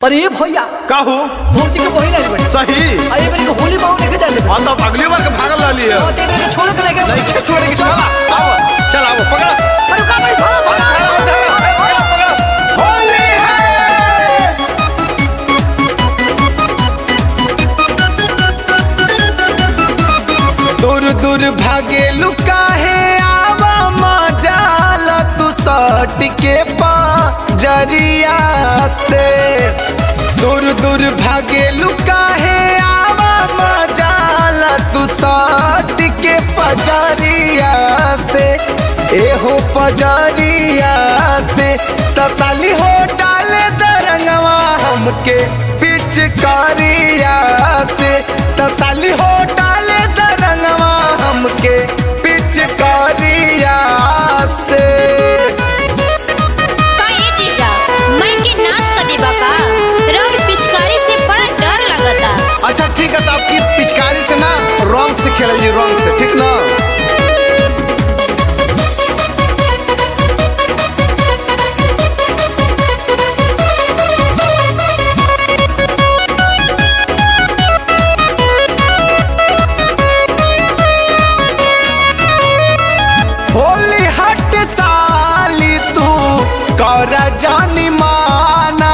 पर ये भैया काहू भौजी के बहिन आई बड़ी सही आई बड़ी को होली बाऊ लेके जाने हां तो अगली बार के भागल रहली है तो तेरे को छोड़ के लेके नहीं छोड़ के चला आओ चल आओ पकड़ अरे का बड़ी थोड़ा होली है दूर दूर भागे लुका है आवा मजाल तू सट के जरिया से दूर दूर भागे लुका है आवा मजाल तू सट के पजरिया से एहो पजरिया से तसाली हो डाले दरंगवा हमके पिचकारिया से तसाली हो डाले दरंगवा हमके पिचकारिया से अच्छा ठीक है तो आपकी पिचकारी से ना रंग से खेलिए रंग से ठीक ना होली हट साली तू कर जानी माना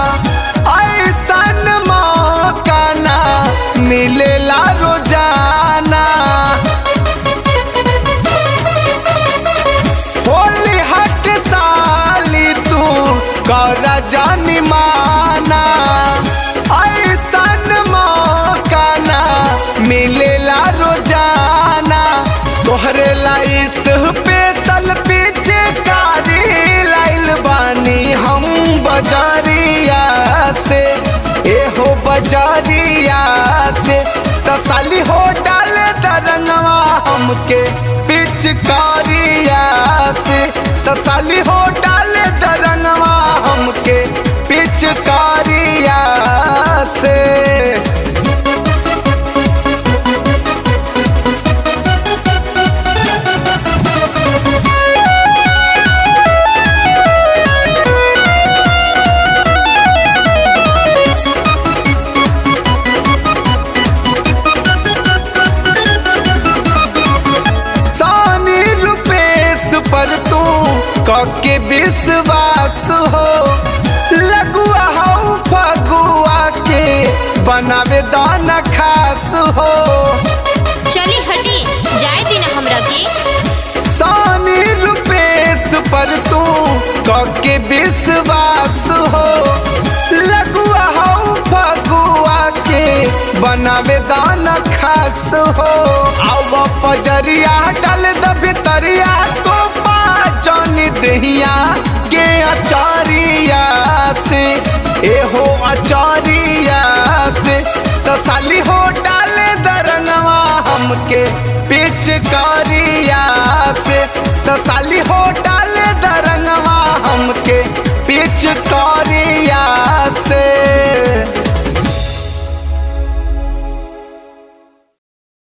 मिलेला रोजाना होली हट साली तू कर जानी माना ऐसन मौका ना मिलेला रोजाना तोहरे लाइस स्पेशल पीछे कारी लाइल बानी हम बजारिया से एहो बजारिया से तसाली हो डाले दरंगवा हमके पिचकारिया से तसाली हो डाले दरंगवा हमके पिचकारिया से पर तू कके विश्वास हो लगुआ हो फगुआ के बनावे दाना खास हो चली हटी जाए दिन हमरा के सानी रुपेश पर तू कके विश्वास हो लगुआ हो फगुआ के बनावे दाना खास हो आवा पजरिया डाल द भितरिया तो जानी दहिया के अचारिया से एहो अचारिया से तसाली हो डाले दरंगवा हमके पिचकारिया से तसाली हो